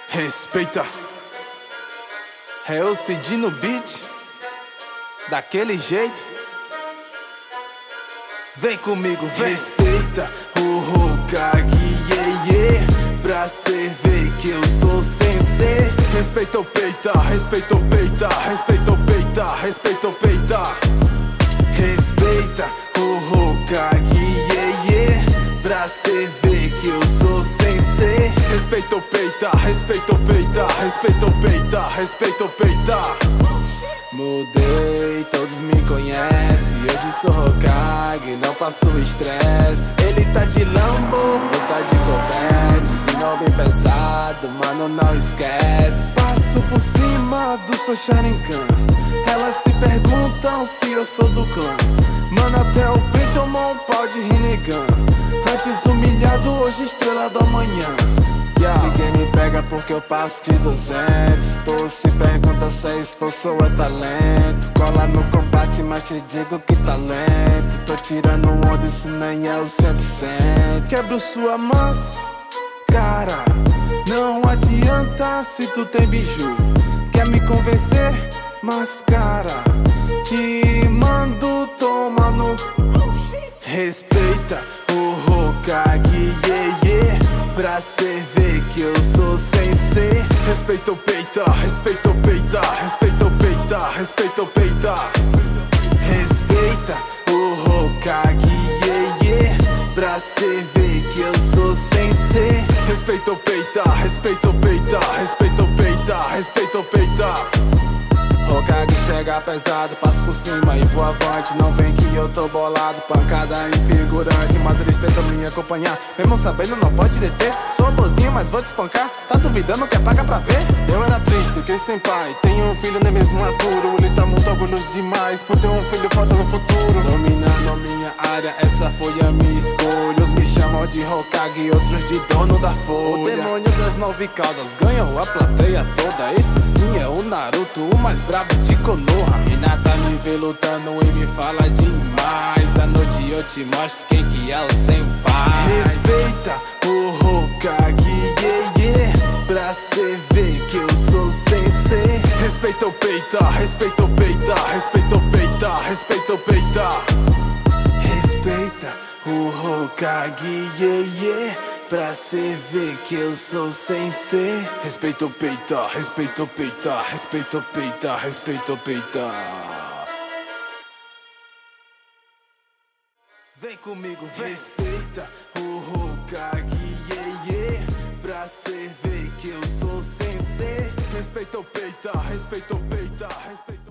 Respeita. É o Cid no beat, daquele jeito. Vem comigo, vem. Respeita o Hokage, yeah, yeah, pra cê ver que eu sou sensei. Respeita o peita, respeita o peita, respeita o peita, respeita o peita. Respeita o Hokage, yeah, yeah, pra cê ver que eu sou sensei. Respeita o peita, respeita o peita, respeita o peita, respeita o peita. Mudei, todos me conhecem. Hoje sou Hokage, não passo estresse. Ele tá de Lambo, eu tá de Corvette. Sinal bem pesado, mano, não esquece. Passo por cima do seu Sharingan. Elas se perguntam se eu sou do clã. Mano, até o peito tomou um pau de Rinnegan. Antes humilhado, hoje estrela do amanhã. Ninguém me pega porque eu passo de 200. Tu se pergunta se é esforço ou é talento. Cola no combate, mas te digo que talento. Tô tirando onda, isso nem é o 100%. Quebro sua máscara, não adianta se tu tem biju. Quer me convencer? Mascara, te mando tomar no. Respeita o Hokage, yeah, yeah, pra cê ver que eu sou sensei. Respeita o peita, respeita o peita, respeita o peita, respeita o peita. Respeita o Hokage, yeah, yeah, pra cê ver que eu sou sensei. Respeita o peita, respeita o peita, respeita o peita, respeita o peita. Hokage chega pesado, passo por cima e vou avante. Não vem que eu tô bolado, pancada em figurante. Mas eles tentam me acompanhar, mesmo sabendo não pode deter. Sou bozinho, mas vou te espancar. Tá duvidando que é paga pra ver? Eu era triste, cresci sem pai. Tenho um filho nem mesmo maturo. Ele tá muito orgulhoso demais por ter um filho foda no futuro. Dominando minha área, essa foi a minha escolha. Uns me chamam de Hokage, outros de dono da folha. O demônio das 9 caudas ganhou a plateia toda. Esse sim é o Naruto, o mais brabo de Konoha. Hinata me vê lutando e me fala demais. À noite eu te mostro quem que é o senpai. Respeita o Hokage, yeah, yeah, pra cê ver que eu sou sensei. Respeita o peita, respeita o peita, respeita o peita, respeita o peita. Respeita o Hokage, yeah, yeah, pra cê ver que eu sou sensei. Respeita o peita, respeita o peita, respeita o peita, respeita o peita. Vem comigo, vem. Respeita o Hokage, yeah, yeah, pra cê ver que eu sou sensei. Respeita o peita, respeita o peita, respeita o peita.